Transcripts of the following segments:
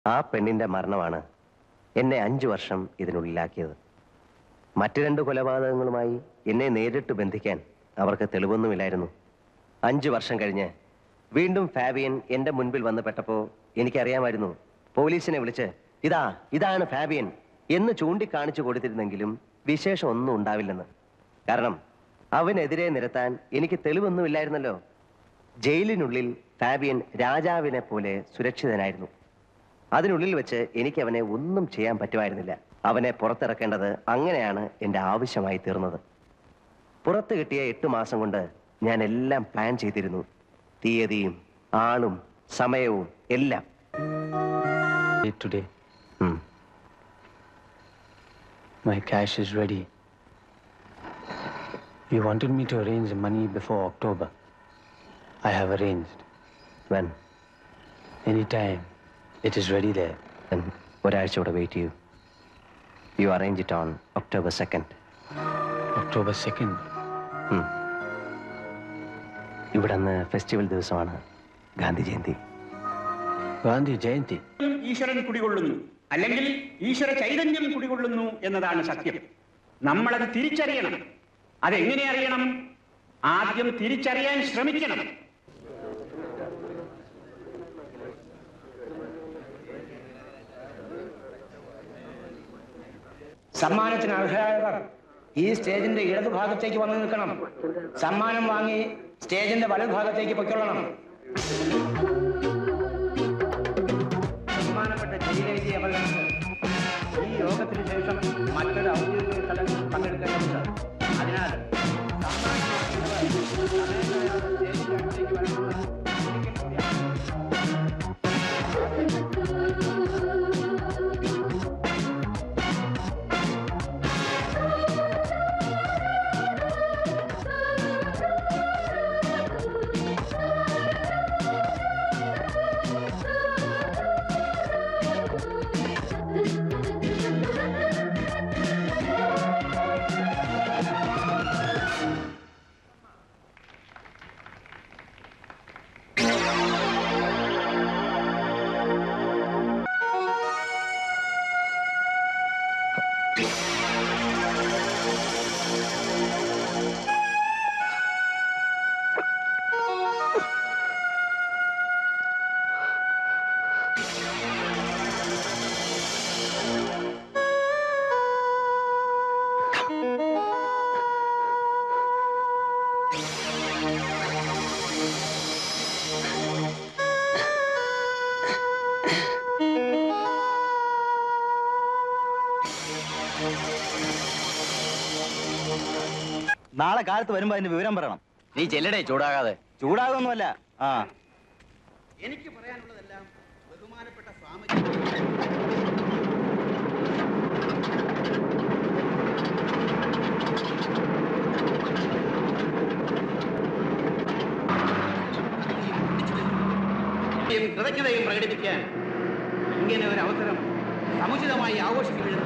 ആ പെണ്ണിന്റെ മരണമാണ് എന്നെ 5 വർഷം ഇതിനുള്ളിലാക്കിയത്. മറ്റു 2 കൊലപാതകങ്ങളുമായി എന്നെ നേരിട്ട് ബന്ധിക്കാൻ അവർക്ക് തെളിവൊന്നുമില്ലായിരുന്നു. 5 വർഷം കഴിഞ്ഞ് വീണ്ടും ഫാബിയൻ എന്റെ മുൻപിൽ വന്ന് പെട്ടപ്പോൾ എനിക്കറിയാമായിരുന്നു പോലീസിനെ വിളിച്ച് ഇതാണ് ഫാബിയൻ എന്ന് ചൂണ്ടിക്കാണിച്ചു കൊടുത്തിരുന്നെങ്കിലും വിശേഷം ഒന്നും ഉണ്ടാവില്ലെന്ന്. കാരണം അവനെതിരെ നിരത്താൻ എനിക്ക് തെളിവൊന്നുമില്ലായിരുന്നല്ലോ. ജയിലിനുള്ളിൽ ഫാബിയൻ രാജാവിനെ പോലെ സുരക്ഷിതനായിരുന്നു. അതിനുള്ളിൽ വെച്ച് എനിക്ക് അവനെ ഒന്നും ചെയ്യാൻ പറ്റുമായിരുന്നില്ല. അവനെ പുറത്തിറക്കേണ്ടത് അങ്ങനെയാണ് എൻ്റെ ആവശ്യമായി തീർന്നത്. പുറത്ത് കിട്ടിയ 8 മാസം കൊണ്ട് ഞാൻ എല്ലാം പ്ലാൻ ചെയ്തിരുന്നു. തീയതിയും ആളും സമയവും എല്ലാം. Today, my cash is ready. You wanted me to arrange the money before October. I have arranged. When? Anytime. It is ready there. Then ഒരാഴ്ച കൂടെ വെയിറ്റ് ചെയ്യൂ. You arrange it on October 2nd. October 2nd? ഇവിടെ അന്ന് festival ദിവസമാണ്, ഗാന്ധി ജയന്തി. ഗാന്ധി ജയന്തി? ഈശ്വരൻ കുടികൊള്ളുന്നു, അല്ലെങ്കിൽ ഈശ്വര ചൈതന്യം കുടികൊള്ളുന്നു എന്നതാണ് സത്യം. നമ്മളത് തിരിച്ചറിയണം. അതെങ്ങനെ അറിയണം? ആദ്യം തിരിച്ചറിയാൻ ശ്രമിക്കണം. സമ്മാനത്തിന് അർഹരായവർ ഈ സ്റ്റേജിന്റെ ഇടതുഭാഗത്തേക്ക് വന്നു നിൽക്കണം. സമ്മാനം വാങ്ങി സ്റ്റേജിന്റെ വലതുഭാഗത്തേക്ക് പൊയ്ക്കൊള്ളണം. ബഹുമാനപ്പെട്ട ജയിലേജി അവർക്ക് ഈ യോഗത്തിന് ശേഷം മറ്റൊരു ഔദ്യോഗിക ചടങ്ങിൽ പങ്കെടുക്കേണ്ടതുണ്ട്. അതിനാൽ സ്റ്റേജിന്റെ അടുത്തേക്ക് വരണമെന്ന് നാളെ കാലത്ത് വരുമ്പോ അതിന്റെ വിവരം പറയണം. നീ ചെല്ലടേ, ചൂടാകാതെ. ചൂടാകൊന്നുമല്ല. എനിക്ക് പറയാനുള്ളതെല്ലാം ബഹുമാനപ്പെട്ട സ്വാമി കൃതജ്ഞതയും പ്രകടിപ്പിക്കാൻ ഇങ്ങനെ ഒരു അവസരം സമുചിതമായി ആഘോഷിക്കപ്പെടുന്നു.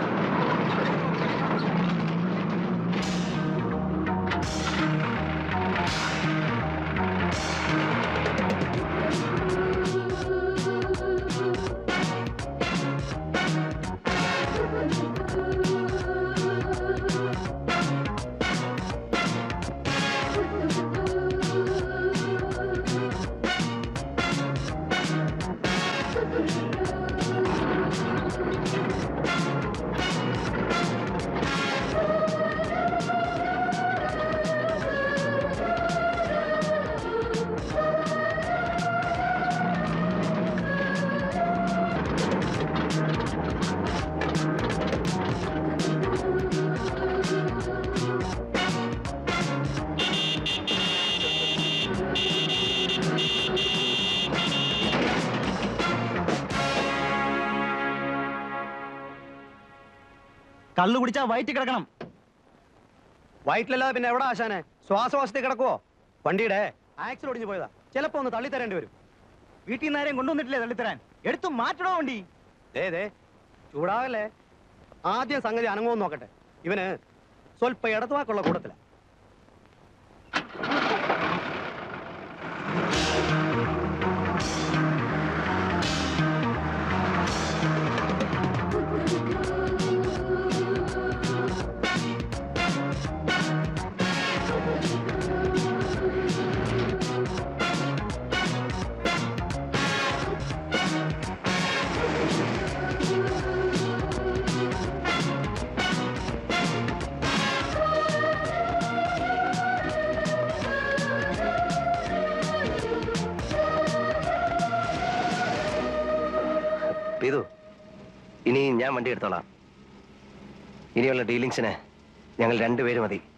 കള്ളു കുടിച്ചാ വയറ്റി കിടക്കണം. വയറ്റിലല്ലാതെ പിന്നെ എവിടെ ആശാനെ? ശ്വാസവാസത്തിൽ കിടക്കുവോ? വണ്ടിയുടെ ആക്സിൽ ഒടിഞ്ഞു പോയതാ. ചിലപ്പോ ഒന്ന് തള്ളിത്തരേണ്ടി വരും. വീട്ടിൽ നിന്ന് ആരെയും കൊണ്ടുവന്നിട്ടില്ലേ തള്ളിത്തരാൻ? എടുത്തു മാറ്റണോ വണ്ടി? ചൂടാവല്ലേ. ആദ്യം സംഗതി അനങ്ങുമെന്ന് നോക്കട്ടെ. ഇവന് സ്വല്പ ഇടത്തുവാക്കുള്ള കൂട്ടത്തില. ചെയ്തു. ഇനി ഞാൻ വണ്ടി എടുത്തോളാം. ഇനിയുള്ള ഡീലിങ്സിന് ഞങ്ങൾ രണ്ടുപേരും മതി.